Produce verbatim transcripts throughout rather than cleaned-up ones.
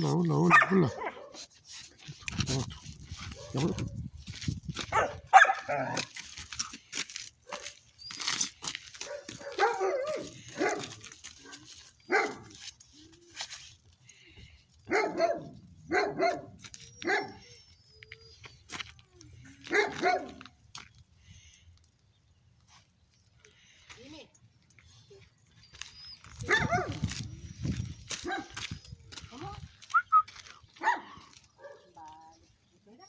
hola, hola, hola, hola. Otro. Ya, otro. Dime. ¿Cómo? Vale. ¿Espera?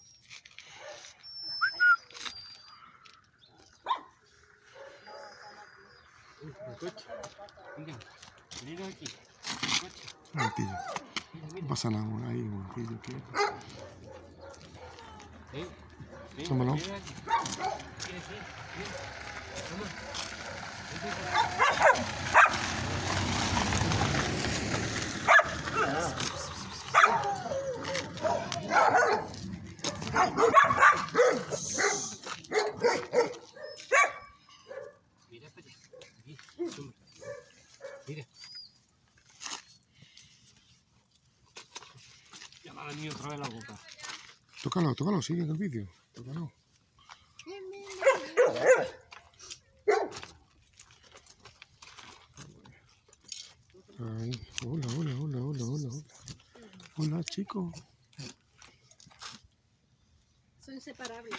El coche. Mira, mira aquí. El coche. Momentillo. Mira, No mira. pasa nada, amor. Ahí, un momentillo. ¿Qué? Ven, ven, Tómalo. mira aquí. Ven, ven, ven. Toma. Vete para acá. Mira para allá. Aquí, toma. Mira. Llama a mí otra vez la boca. Tócalo, tócalo, sigue en el vídeo. Tócalo. Ahí. Hola, hola, hola, hola, hola, hola. Hola, chicos. Son inseparables.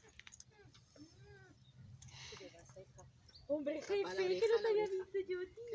Hombre, jefe, que no te había visto yo, tío.